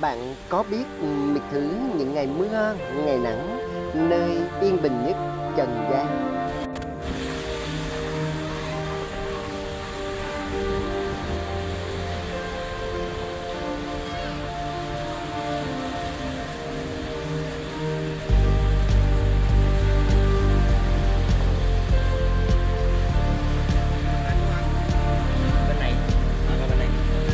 Bạn có biết miệt thử những ngày mưa, ngày nắng, nơi yên bình nhất trần gian? Bên này, qua bên này.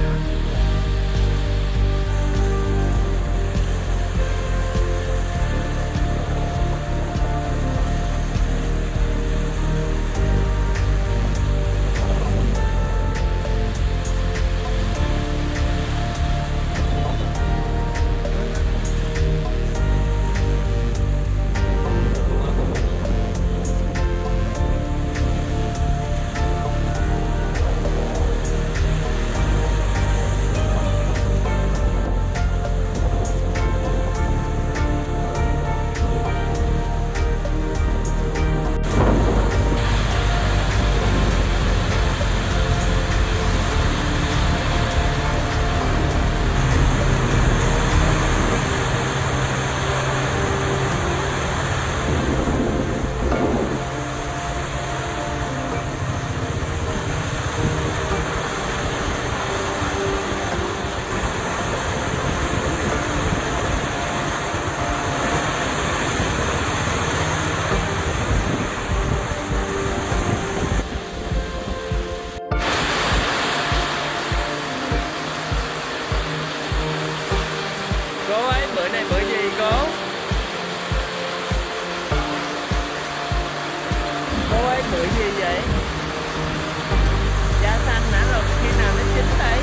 Cô ơi, bữa này bữa gì cô? Cô ơi, bữa gì vậy? Da xanh hả? Rồi khi nào nó chín đây?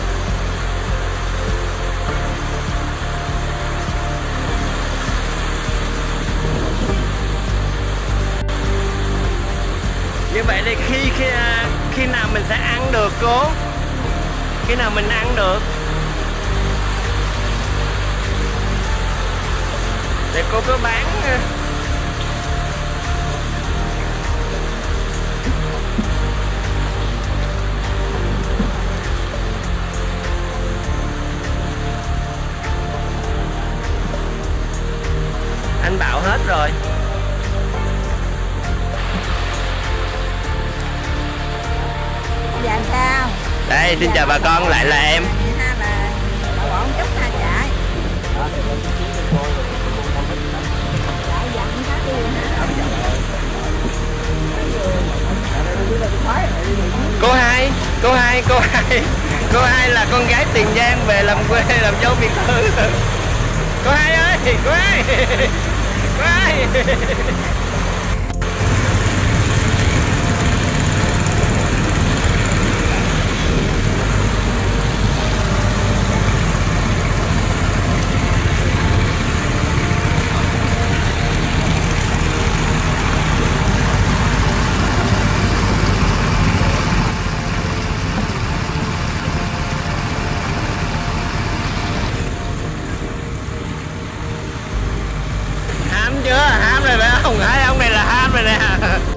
Như vậy thì khi nào mình sẽ ăn được cô? Khi nào mình ăn được? Để cô cứ bán. Anh bảo hết rồi. Dạ sao? Đây, xin chào bà con, lại là em. Ha là bà bỏ một chút ha chạy. Chạy dặn hết luôn hả? Cô hai, cô hai, cô hai, cô hai là con gái Tiền Giang về làm quê làm dâu biệt thự. Cô hai ơi, cô hai, cô hai. Ham chưa? Ham rồi phải không? Hai ông này là ham rồi nè.